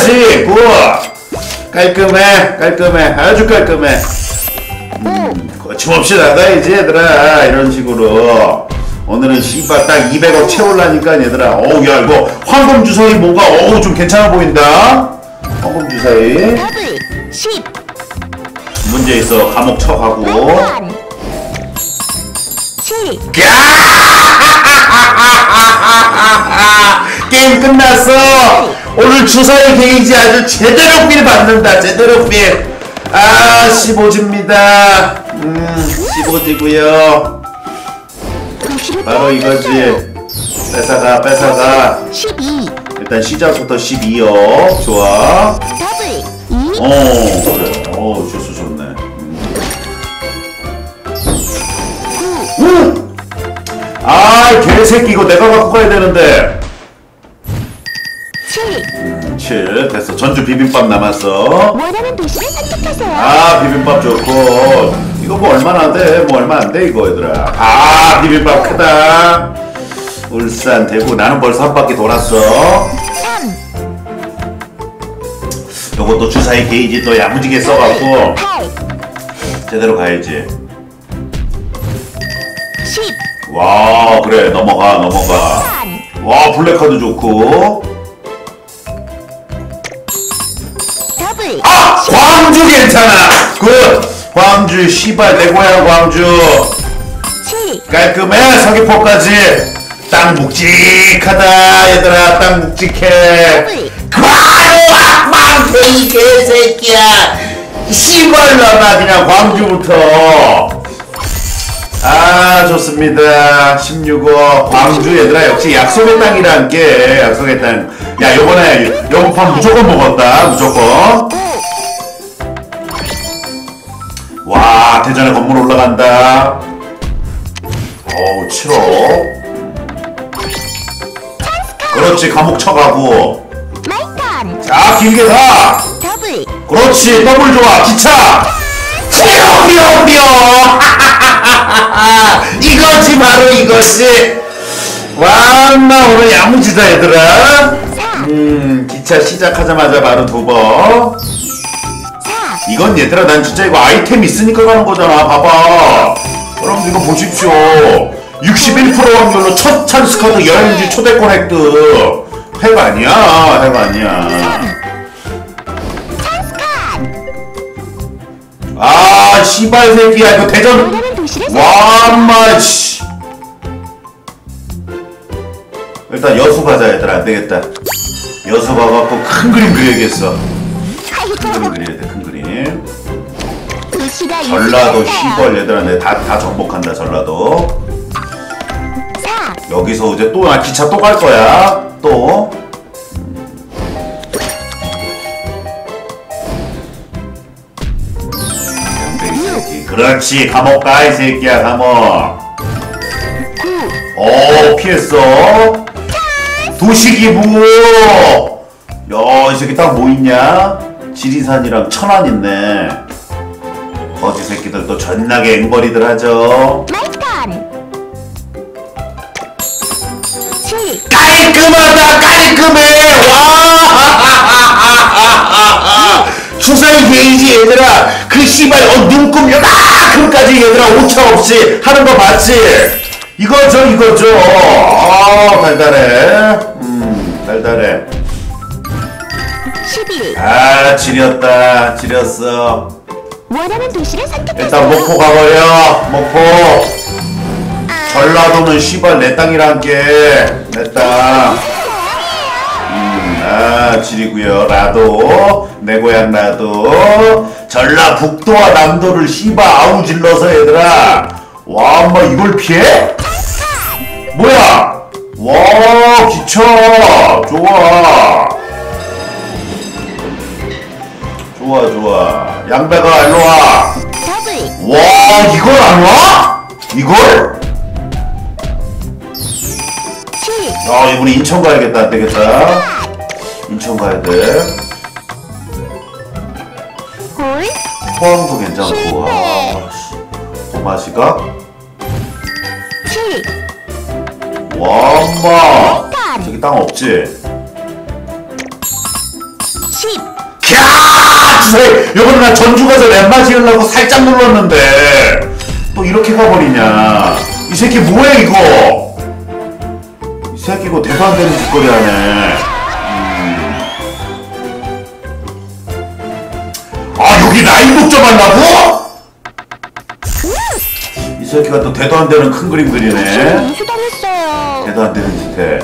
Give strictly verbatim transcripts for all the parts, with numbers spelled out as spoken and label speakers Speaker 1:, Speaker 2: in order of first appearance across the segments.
Speaker 1: 이거지. 굿. 깔끔해 깔끔해 아주 깔끔해. 음, 거침없이 나가야지 얘들아. 이런 식으로 오늘은 씨발 딱 이백억 채울라니까 얘들아. 어우 야 이거 황금 주사위 뭔가 어우 좀 괜찮아 보인다. 황금 주사위 문제 있어. 감옥 쳐가고 게임 끝났어. 오늘 주사위 게이지 아주 제대로 필 받는다. 제대로 필. 아 십오지입니다. 음 십오지구요. 바로 이거지. 뺏어가 뺏어가. 일단 시작부터 십이억. 좋아. 어 그래. 어 주스 좋네. 음. 아 개새끼 이거 내가 갖고 가야 되는데. 음, 칠 됐어. 전주 비빔밥 남았어.
Speaker 2: 원하는 도시를 선택하세요.
Speaker 1: 아 비빔밥 좋고. 이거 뭐 얼마나 돼? 뭐 얼마 안 돼 이거 얘들아. 아 비빔밥 크다. 울산 대구. 나는 벌써 한 바퀴 돌았어. 요것도 주사위 게이지 또 야무지게 써갖고 제대로 가야지. 와 그래 넘어가 넘어가. 와 블랙카드 좋고. 아 광주 괜찮아. 굿. 광주 씨발 내 고향 광주. 깔끔해. 서귀포까지. 땅 묵직하다 얘들아. 땅 묵직해. 바로 악망탱이 개새끼야. 씨발놈아 그냥 광주부터. 아 좋습니다. 십육억 광주 얘들아. 역시 약속의 땅이란 게. 약속의 땅. 야 요번에 요번 판 무조건 먹었다. 무조건. 와 대전에 건물 올라간다. 어우 칠억. 그렇지 감옥 쳐가고. 자 길게 가. 그렇지 더블 좋아. 기차. 삐용삐용삐용. 이거지 바로 이것이. 와나 오늘 야무지다 얘들아. 음 기차 시작하자마자 바로 두번. 이건 얘들아 난 진짜 이거 아이템 있으니까 가는 거잖아. 봐봐. 여러분들 이거 보십시오. 육십일 퍼센트 확률로 첫 찬스 카드 여행지 초대권 획득. 핵 아니야. 핵 아니야. 아 씨발 새끼야 이거 대전. 와마 씨. 일단 여수 가자 얘들아. 안되겠다. 여수 가갖고 큰 그림 그려야겠어. 큰 그림 그려야 돼. 큰 그림. 전라도 시벌 얘들아. 내 다 다 정복한다. 전라도. 여기서 이제 또 나 기차 또 갈 거야. 또. 그렇지 감옥 가 이 새끼야. 감옥. 오 피했어. 도시기부. 야 이 새끼 딱 뭐 있냐. 지리산이랑 천안 있네. 거지 새끼들 또 존나게 앵벌이들 하죠. 깔끔하다. 깔끔해. 와 주사위 게이지 얘들아. 그 씨발 어 눈금 요만큼까지 얘들아 오차 없이 하는 거 봤지? 이거죠 이거죠. 아 달달해. 음 달달해. 아 지렸다. 지렸어.
Speaker 2: 원하는 도시를 선택하세요.
Speaker 1: 일단 목포 가버려. 목포. 전라도는 씨발 내 땅이란 게. 내 땅. 음, 아 지리구요. 라도 내 고향 라도. 전라북도와 남도를 씨발 아우질러서 얘들아. 와 엄마 이걸 피해? 뭐야? 와 기차 좋아. 좋아 좋아. 양배가 일로와. 와 이걸 안 와? 이걸? 야 이번에 인천 가야겠다. 안되겠다. 인천 가야돼. 포항도 괜찮고. 아씨 도마시가? 와 엄마 저기 땅 없지?
Speaker 2: 십.
Speaker 1: 캬! 주사위! 요번에 나 전주 가서 랩만 지으려고 살짝 눌렀는데 또 이렇게 가버리냐. 이 새끼 뭐해 이거. 이 새끼 이거 대도 안 되는 짓거리 하네. 음. 아 여기 라인 독점한다고? 이 새끼가 또 대도 안 되는 큰 그림 그리네.
Speaker 2: 수당했어요.
Speaker 1: 대도 안 되는 짓 해.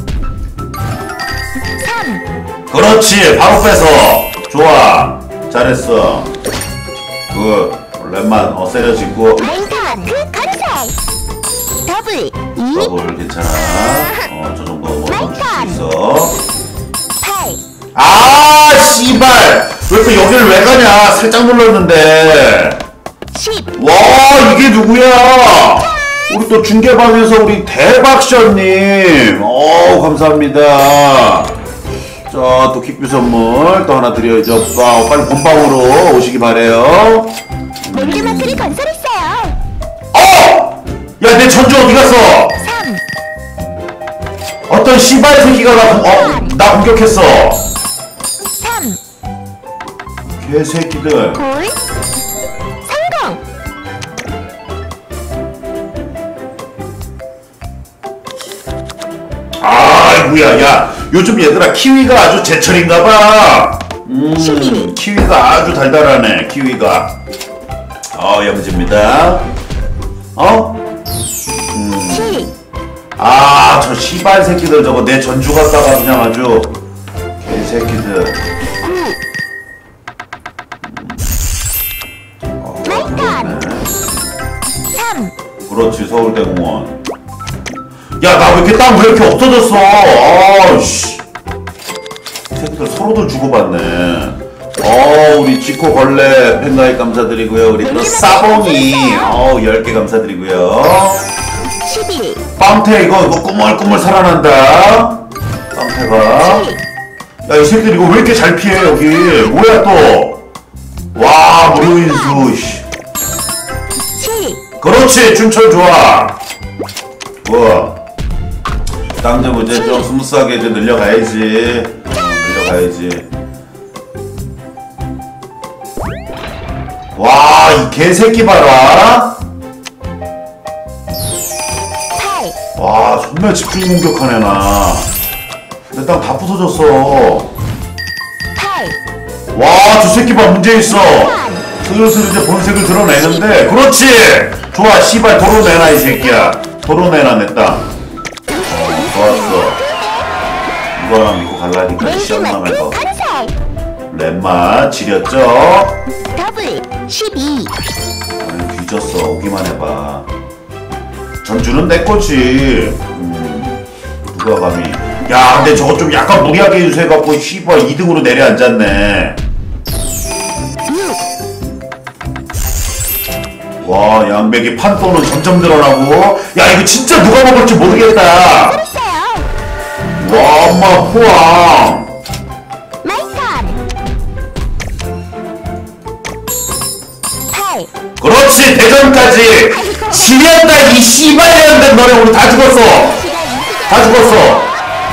Speaker 2: 삼.
Speaker 1: 그렇지 바로 뺏어. 좋아 잘했어. 그 랩만 어 세려지고
Speaker 2: 랭탄 그 건설. 더블 이.
Speaker 1: 더블 괜찮아. 어 저 정도 뭐 던질 수 있어.
Speaker 2: 팔.
Speaker 1: 아 씨발 왜 또 여기를 왜 가냐. 살짝 눌렀는데.
Speaker 2: 십.
Speaker 1: 와 이게 누구야. 우리 또 중계방에서 우리 대박션님 어 감사합니다. 자 또 킥뷰 선물 또 하나 드려야죠. 아, 빨리 본방으로 오시기 바래요.
Speaker 2: 랜드마크를 건설했어요.
Speaker 1: 어! 야 내 전주 어디 갔어?
Speaker 2: 삼.
Speaker 1: 어떤 씨발 새끼가 나, 공- 어, 나 공격했어.
Speaker 2: 삼.
Speaker 1: 개새끼들.
Speaker 2: 골. 성공.
Speaker 1: 아이고야 야 요즘 얘들아 키위가 아주 제철인가봐. 음
Speaker 2: 십일.
Speaker 1: 키위가 아주 달달하네 키위가. 어 영지입니다. 어?
Speaker 2: 칠.
Speaker 1: 아 저 씨발 새끼들 저거 내 전주 갔다가 그냥 아주 개새끼들.
Speaker 2: 구.
Speaker 1: 어,
Speaker 2: 랭탄.
Speaker 1: 그렇네.
Speaker 2: 삼.
Speaker 1: 그렇지 서울대공원. 야 나 왜 이렇게 땅 왜 이렇게 없어졌어. 아씨 새끼들 서로들 주고받네. 어 우리 지코 걸레 팬가입 감사드리고요. 우리 또 싸봉이 어 열 개 감사드리고요.
Speaker 2: 십일.
Speaker 1: 빵태 이거 이거 꾸물꾸물 살아난다. 빵태가. 야 이 새끼들 이거 왜 이렇게 잘 피해 여기. 뭐야 또. 와 무료 인수. 씨.
Speaker 2: 칠.
Speaker 1: 그렇지 춘철 좋아. 뭐 땅 좀 이제 좀 스무스하게 이제 늘려가야지. 어, 늘려가야지. 와 이 개새끼 봐라.
Speaker 2: 팔.
Speaker 1: 와 정말 집중 공격하네 나. 내 땅 다 부서졌어.
Speaker 2: 팔.
Speaker 1: 와 저 새끼 봐 문제 있어. 슬슬 이제 본색을 드러내는데. 그렇지 좋아 씨발 도로 내놔 이 새끼야. 도로 내놔 내 땅. 어 좋았어. 이거 하나 믿고 갈라니까 시험나갈 거.
Speaker 2: 랜드마크 건설.
Speaker 1: lem마 지렸죠?
Speaker 2: 더블 십이.
Speaker 1: 아니 뒤졌어. 오기만 해봐. 전주는 내 거지. 음, 누가 감히. 야 근데 저거 좀 약간 무리하게 유수해갖고 씨발 이 등으로 내려앉았네.
Speaker 2: 육.
Speaker 1: 와 양배기 판도는 점점 늘어나고. 야 이거 진짜 누가 먹을지 모르겠다.
Speaker 2: 했어요.
Speaker 1: 와 엄마 포항.
Speaker 2: 마이턴. 팔.
Speaker 1: 그렇지 대전까지. 지렸다 이 씨발년된 너네 우리 다 죽었어. 다 죽었어.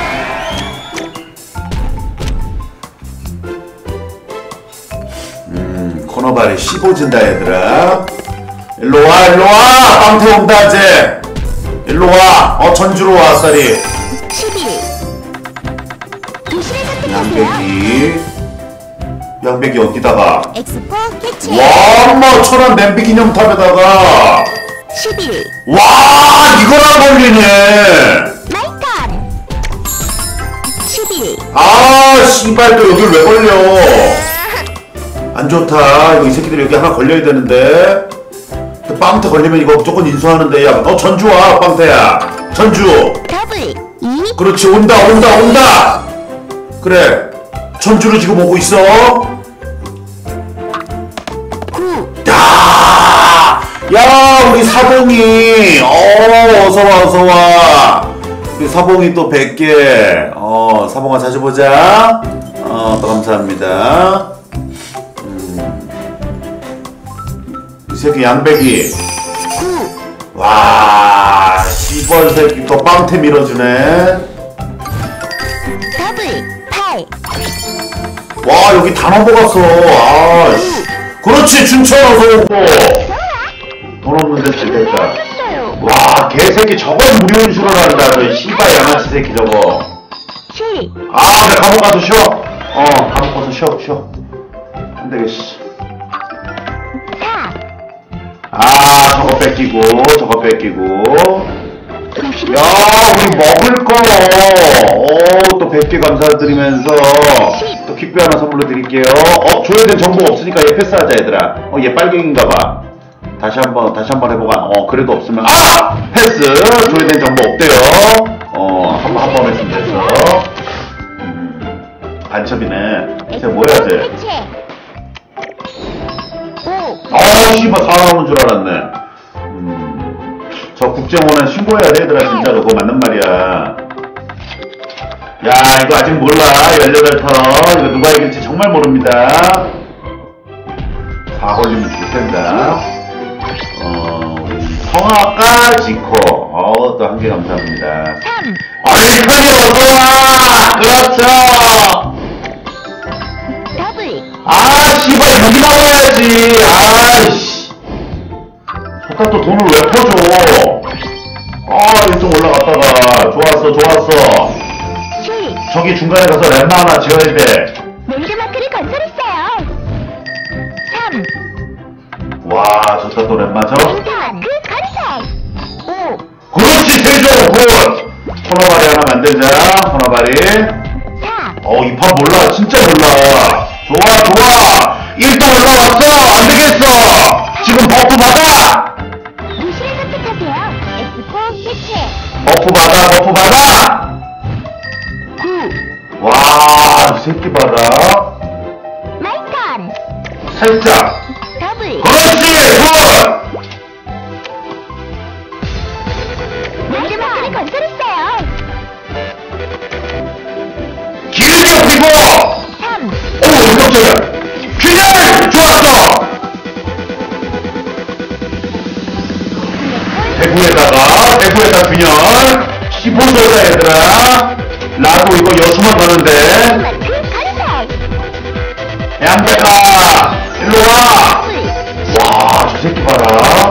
Speaker 1: 음 코너발이 씹어진다 얘들아. 일로와 일로와 빵태 온다 이제. 일로와 어 전주로 와 아싸리.
Speaker 2: 십일. 도시를 선택하세요.
Speaker 1: 양배기 양배기 어디다가.
Speaker 2: 엑스포 캐치.
Speaker 1: 와 엄마 천안 냄비 기념탑에다가.
Speaker 2: 십일.
Speaker 1: 와 이거랑 걸리네.
Speaker 2: 마이턴. 십일.
Speaker 1: 아 씨발 또 여길 왜 걸려. 안 좋다. 이거 이 새끼들 여기 하나 걸려야 되는데. 빵태 걸리면 이거 무조건 인수하는데. 야 너 전주 와 빵태야. 전주.
Speaker 2: 더블 이.
Speaker 1: 그렇지 온다 온다 온다. 그래 전주로 지금 오고 있어.
Speaker 2: 구.
Speaker 1: 야, 야 우리 사봉이 어 어서와 어서와. 우리 사봉이 또 백 개. 어 사봉아 자주 보자. 어 또 감사합니다. 음. 이 새끼 양배기.
Speaker 2: 구.
Speaker 1: 와 시벌 새끼 또 빵태 밀어주네.
Speaker 2: 더블 팔.
Speaker 1: 와, 여기 다 넘어갔어. 아, 씨. 그렇지, 춘천 어서 오고. 돈 없는데 잘 됐다. 와, 개새끼 저건 무료인 줄 알았다. 저 씨발 양아치 새끼 저거.
Speaker 2: 칠,
Speaker 1: 아, 그래, 감옥 가서 쉬어. 어, 감옥 가서 쉬어, 쉬어. 안 되겠어.
Speaker 2: 사,
Speaker 1: 아, 저거 뺏기고, 저거 뺏기고. 야, 우리 먹을 거. 오, 또 백 개 감사드리면서 또 퀵비 하나 선물로 드릴게요. 어, 줘야 될 정보가 없으니까 얘 패스하자, 얘들아. 어, 얘 빨갱인가봐. 다시 한번, 다시 한번 해보가. 어, 그래도 없으면, 아! 패스! 줘야 될 정보 없대요. 어, 한 번, 한 번 했으면 됐어. 음, 간첩이네. 쟤 뭐야, 쟤?
Speaker 2: 해체. 오,
Speaker 1: 아, 씨발, 다 나오는 줄 알았네. 음, 저 국정원에 신고해야 돼, 얘들아, 진짜로. 그거 맞는 말이야. 야, 이거 아직 몰라. 열여덟 턴. 이거 누가 이길지 정말 모릅니다. 사 걸리면 죽을 텐다. 어, 우리 성악가 지코. 어, 또 한 개 감사합니다.
Speaker 2: 삼,
Speaker 1: 얼큰이 어서와! 그렇죠!
Speaker 2: 더블,
Speaker 1: 아, 씨발, 여기 나와야지. 아이씨. 속가 또 돈을 왜 퍼줘? 아, 이쪽 올라갔다가. 좋았어, 좋았어.
Speaker 2: 칠,
Speaker 1: 저기 중간에 가서 랩마 하나 지어야 돼.
Speaker 2: 랜드마크를 건설했어요. 삼,
Speaker 1: 와, 좋다, 또 랩마 죠?
Speaker 2: 랜드마크 건설. 오,
Speaker 1: 그렇지, 제조, 굿! 코너바리 하나 만들자, 코너바리.
Speaker 2: 사,
Speaker 1: 어, 이 판 몰라, 진짜 몰라. 좋아, 좋아! 일 등 올라왔어! 안 되겠어! 지금 버프 받아!
Speaker 2: 무시를 선택하세요. 에스포 해체.
Speaker 1: 버프 받아, 버프 받아!
Speaker 2: 구,
Speaker 1: 와, 이 새끼 받아.
Speaker 2: 마이턴.
Speaker 1: 살짝.
Speaker 2: 더블,
Speaker 1: 그렇지, 굿!
Speaker 2: 랜드마크를 건설했어요.
Speaker 1: 기름이 피고!
Speaker 2: 삼,
Speaker 1: 오, 깜짝이야! 균열! 좋았어! 대구에다가, 대구에다 균열! 십오 도다, 얘들아! 나도 이거 여수만 가는데.
Speaker 2: 랜드마크 건설.
Speaker 1: 양배가! 일로와!
Speaker 2: 더블,
Speaker 1: 와, 저 새끼 봐라.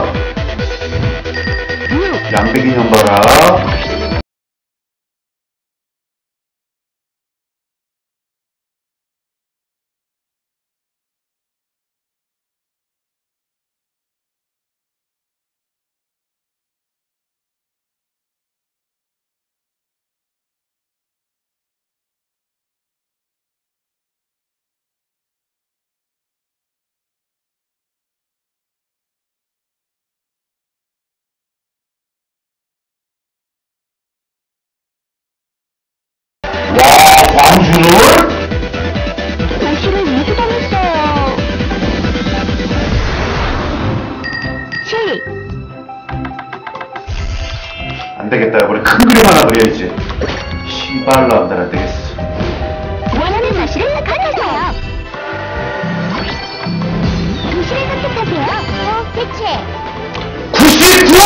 Speaker 2: 육,
Speaker 1: 양배기 형 봐라. 와, 광주를?
Speaker 2: 도시를 위수당했어요. 칠,
Speaker 1: 안 되겠다. 우리 큰 그림 하나 그려야지. 씨발로 안 돼, 안 되겠어.
Speaker 2: 원하는 도시를 선택하세요. 도시를 선택하세요. 오, 해체.
Speaker 1: 구십구!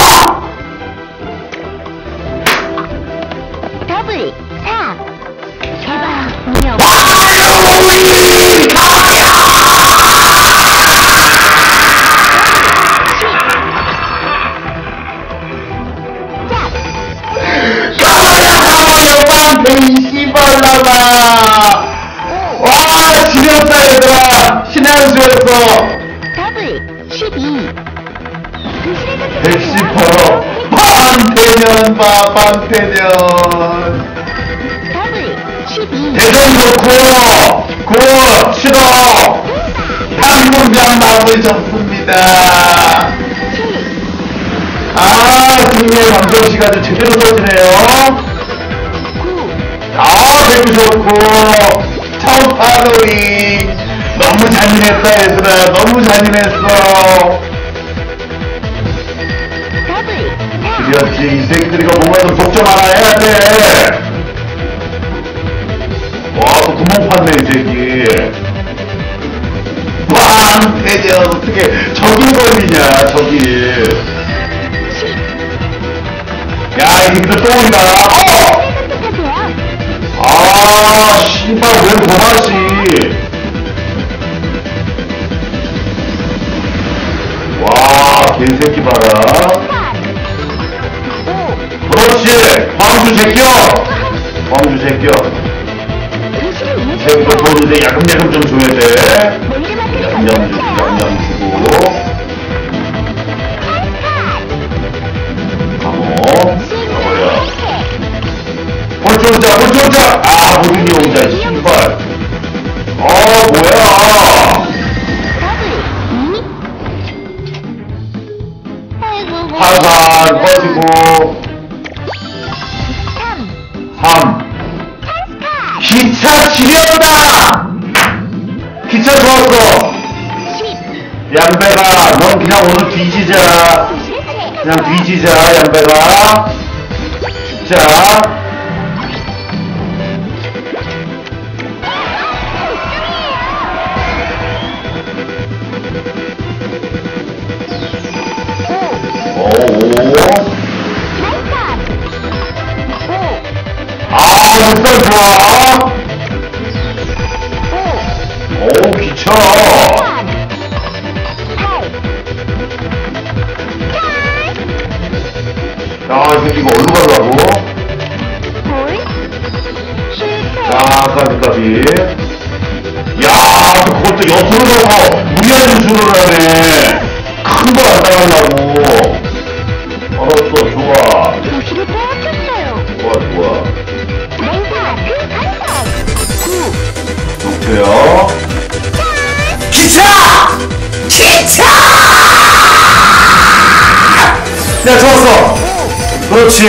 Speaker 2: 더블, 사, 제발, 운영.
Speaker 1: 아유이!
Speaker 2: 짝,
Speaker 1: 가야! 여만 베이시발라마! 와, 지렸다, 얘들아! 신의 한 수였어!
Speaker 2: 더블, 십이. 도시를 선택하세요.
Speaker 1: 백십퍼 빵태년 봐, 빵태년!
Speaker 2: 더블, 십이.
Speaker 1: 대전 좋고! 굿! 싫어! 한국장 마무리 좋습니다!
Speaker 2: 칠,
Speaker 1: 아, 승리의 방정식 아주 제대로 터지네요.
Speaker 2: 구,
Speaker 1: 아, 배구 좋고. 처음 파놀이. 너무 잔인했다, 얘들아. 너무 잔인했어.
Speaker 2: 더블, 사,
Speaker 1: 그렇지. 이 새끼들이 이거 뭔가 좀 독점 하나 해야 돼. 와, 또 구멍 팠네, 이 새끼. 빵! 대전. 어떻게, 저기 걸리냐, 저기.
Speaker 2: 십.
Speaker 1: 야, 이 새끼들 또 온다. 어!
Speaker 2: 선택하세요.
Speaker 1: 아, 씨발, 왜 도마시? 와, 개새끼 봐라. 그렇지! 광주 제껴! 광주 제껴. 제껴 도는데 야금야금 좀 줘야 돼. 야금야금 주고, 야금야금 주고. 가모. 가버려. 홀조자, 홀조자! 아, 모든이 혼자, 신발. 어, 뭐야! 팔판 꺼지고. 삼. 기차 지렸다! 기차 좋았어! 양배가, 넌 그냥 오늘 뒤지자. 그냥 뒤지자, 양배가. 자. 아, 일단 좋아. 오, 기차. 야, 이 새끼 이거 어디로 가려고? 자, 까비까비. 야, 그것도 옆으로 가고 무리한 유수를 하네. 큰 거 안 당하려고. 알았어, 좋아. 좋아, 좋아. 좋고요. 기차! 기차! 야, 좋았어. 그렇지.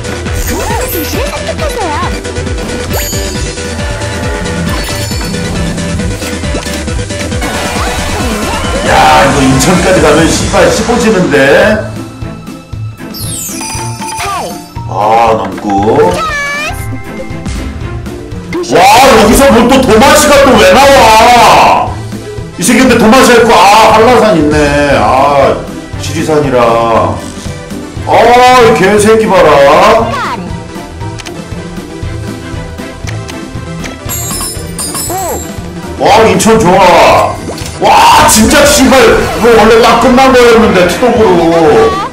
Speaker 1: 야, 이거 인천까지 가면 씨발 씹어지는데. 아, 넘고. 와, 여기서 뭐 또 도마시가 또 왜 나와? 이 새끼 근데 도마시가 있고, 아, 한라산 있네. 아, 지리산이라. 아, 이 개새끼 봐라. 와, 인천 좋아. 와, 진짜 씨발, 이거 원래 딱 끝난 거였는데, 투독으로.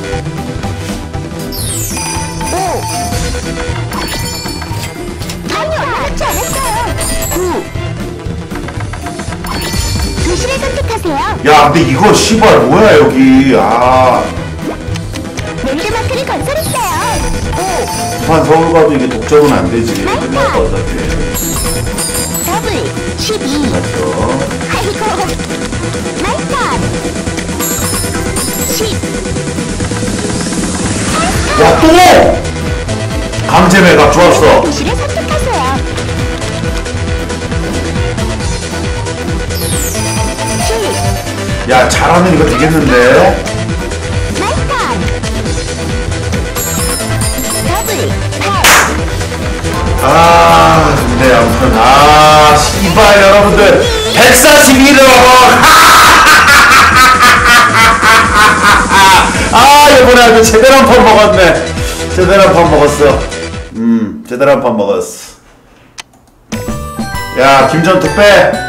Speaker 1: 야, 근데 이거 씨발 뭐야 여기. 아,
Speaker 2: 랜드마크를 건설했어요.
Speaker 1: 한 서울 가도 이게 독점은 안 되지. 내가 어차피.
Speaker 2: 더블 십이.
Speaker 1: 맞죠.
Speaker 2: 아이고. 마이턴. 십.
Speaker 1: 야, 또! 강제 매각 좋았어.
Speaker 2: 도시를 선택하세요. 칠.
Speaker 1: 야, 잘하면 이거 되겠는데.
Speaker 2: 마이턴. 더블 팔.
Speaker 1: 아, 근데 아무튼 아, 씨발 여러분들 백사십일 억. 아, 이번에 아주 제대로 한 판 먹었네. 제대로 한 판 먹었어. 음, 제대로 한 판 먹었어. 야, 김전투 빼.